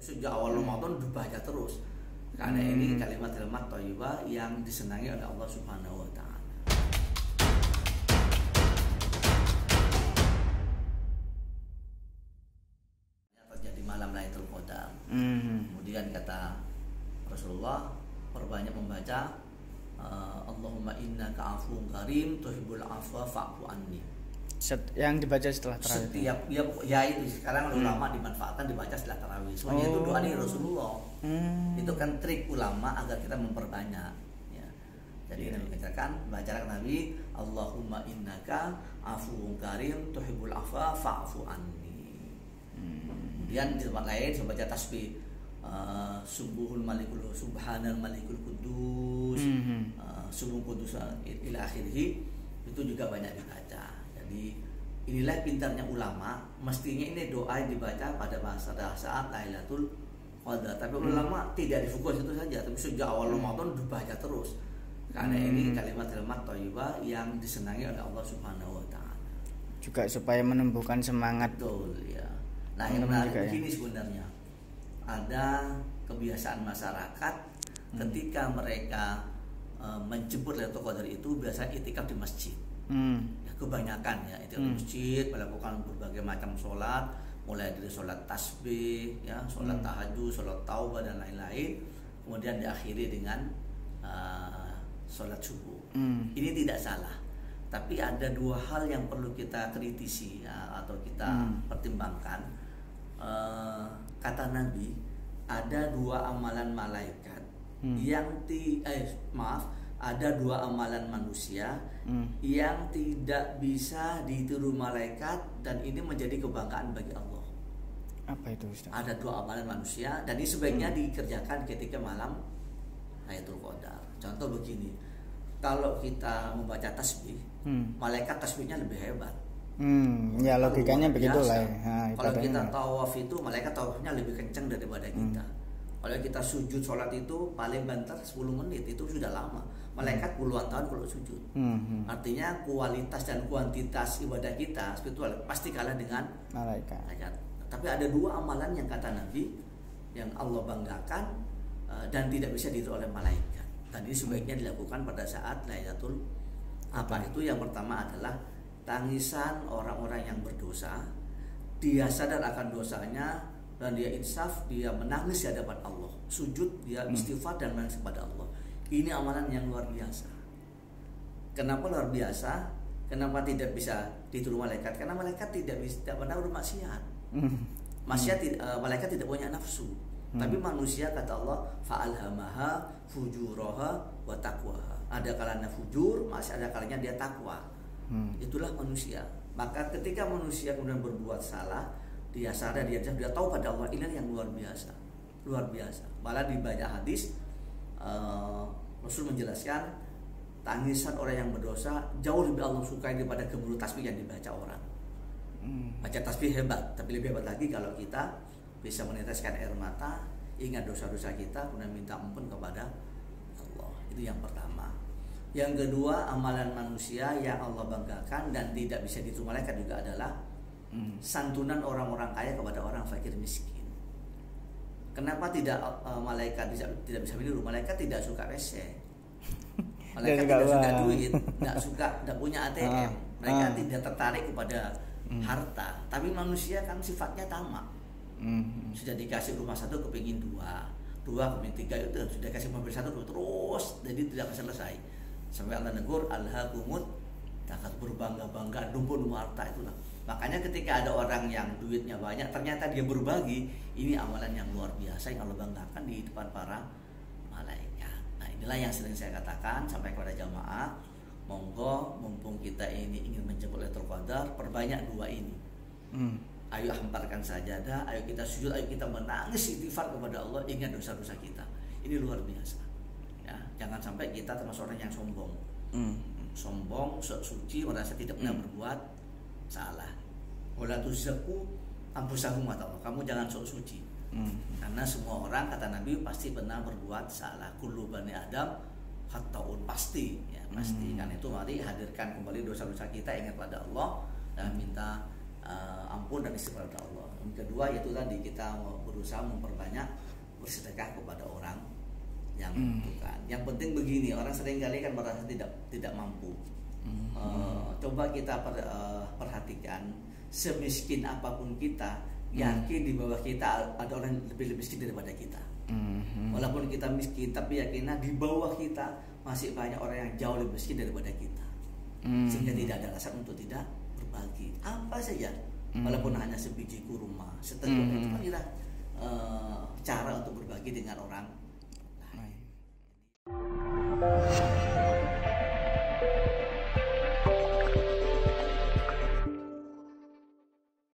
sejak awal Ramadan dibaca terus. Karena ini kalimat-kalimat thayyibah yang disenangi oleh Allah Subhanahu wa taala. Terjadi malam Lailatul Qadar. Kemudian kata Rasulullah, perbanyak membaca Allahumma innaka afuwwun karim tuhibbul afwa fa'fu anni. Yang dibaca setelah tarawih. Setiap ya itu sekarang ulama dimanfaatkan dibaca setelah tarawih. Soalnya itu doa dari Rasulullah. Itu kan trik ulama agar kita memperbanyak. Ya. Jadi Nabi katakan baca Nabi Allahumma innaka afuwwun karim tuhibbul afwa fa'fu anni. Kemudian di tempat lain saya baca tasbih Subuhul Malikul Subhanal Malikul Kudus, Subuh Kudus ila akhirih, itu juga banyak dibaca. Jadi inilah pintarnya ulama, mestinya ini doa yang dibaca pada saat Lailatul Qadar. Tapi ulama tidak difokus itu saja, tapi sejak awal Ramadan dibaca terus. Karena ini kalimat-kalimat thayyibah yang disenangi oleh Allah Subhanahu wa taala. Juga supaya menumbuhkan semangat. Betul ya. Nah, yang menarik begini sebenarnya. Ada kebiasaan masyarakat ketika mereka menjemput Lailatul Qadar itu biasanya itikaf di masjid. Ya, kebanyakan ya itikaf di masjid, melakukan berbagai macam sholat, mulai dari sholat tasbih, ya, sholat tahajud, sholat taubah dan lain-lain, kemudian diakhiri dengan sholat subuh. Ini tidak salah, tapi ada dua hal yang perlu kita kritisi ya, atau kita pertimbangkan. Kata Nabi, ada dua amalan malaikat yang ada dua amalan manusia yang tidak bisa ditiru malaikat, dan ini menjadi kebanggaan bagi Allah. Apa itu, Ustaz? Ada dua amalan manusia dan ini sebaiknya dikerjakan ketika malam Lailatul Qadar. Contoh begini, kalau kita membaca tasbih, malaikat tasbihnya lebih hebat. Ya logikanya begitulah. Kalau kita tawaf itu malaikat tawafnya lebih kencang daripada kita. Kalau kita sujud sholat itu paling banter 10 menit, itu sudah lama. Malaikat puluhan tahun kalau sujud. Artinya kualitas dan kuantitas ibadah kita spiritual pasti kalah dengan malaikat. Tapi ada dua amalan yang kata Nabi yang Allah banggakan dan tidak bisa ditiru oleh malaikat. Dan ini sebaiknya dilakukan pada saat Lailatul itu yang pertama adalah tangisan orang-orang yang berdosa. Dia sadar akan dosanya dan dia insaf, dia menangis di hadapan Allah. Sujud, dia istighfar dan menangis kepada Allah. Ini amalan yang luar biasa. Kenapa luar biasa? Kenapa tidak bisa ditiru malaikat? Karena malaikat tidak pernah bermaksiat. Malaikat tidak punya nafsu. Tapi manusia, kata Allah, fa'alhamaha fujuraha wa taqwaha. Ada kalanya fujur, masih ada kalanya dia takwa. Itulah manusia. Maka ketika manusia kemudian berbuat salah, dia sadar, dia tahu pada Allah, ini yang luar biasa. Luar biasa. Malah di banyak hadis Rasul menjelaskan tangisan orang yang berdosa jauh lebih Allah sukai daripada gemuruh tasbih yang dibaca orang. Baca tasbih hebat, tapi lebih hebat lagi kalau kita bisa meneteskan air mata, ingat dosa-dosa kita, kemudian minta ampun kepada Allah. Itu yang pertama. Yang kedua, amalan manusia yang Allah banggakan dan tidak bisa ditiru malaikat juga adalah santunan orang-orang kaya kepada orang fakir miskin. Kenapa tidak malaikat tidak bisa meniru? Malaikat tidak suka WC. Malaikat tidak suka duit, tidak punya ATM. Mereka tidak tertarik kepada harta. Tapi manusia kan sifatnya tamak. Sudah dikasih rumah satu kepingin dua kepingin tiga, itu sudah kasih mobil satu terus, jadi tidak akan selesai. Sampai Allah negur, alhaqumut takat, berbangga-bangga, numpuk harta itulah. Makanya ketika ada orang yang duitnya banyak, ternyata dia berbagi, ini amalan yang luar biasa yang Allah banggakan di depan para malaikat. Nah, inilah yang sering saya katakan sampai kepada jamaah, monggo mumpung kita ini ingin menjemput Lailatul Qadar, perbanyak dua ini. Ayo hamparkan sajadah, ayo kita sujud, ayo kita menangis istighfar kepada Allah, ingat dosa-dosa kita. Ini luar biasa. Ya, jangan sampai kita termasuk orang yang sombong. Sombong, sok suci, merasa tidak pernah berbuat salah. Wala tuzakku anfusakum, kata Allah, kamu jangan sok suci. Karena semua orang, kata Nabi, pasti pernah berbuat salah. Kullu bani Adam khata'un, pasti ya, pasti. Karena itu mari hadirkan kembali dosa-dosa kita, ingat pada Allah dan minta ampun dan istighfar kepada Allah. Yang kedua yaitu tadi kita berusaha memperbanyak bersedekah kepada orang yang membutuhkan. Yang penting begini, orang seringkali kan merasa tidak mampu. Coba kita perhatikan, semiskin apapun kita, yakin di bawah kita ada orang yang lebih miskin daripada kita. Walaupun kita miskin, tapi yakinlah di bawah kita masih banyak orang yang jauh lebih miskin daripada kita. Sehingga tidak ada alasan untuk tidak berbagi. Apa saja, walaupun hanya sebiji kurma, setengah itu kan adalah cara untuk berbagi dengan orang lain.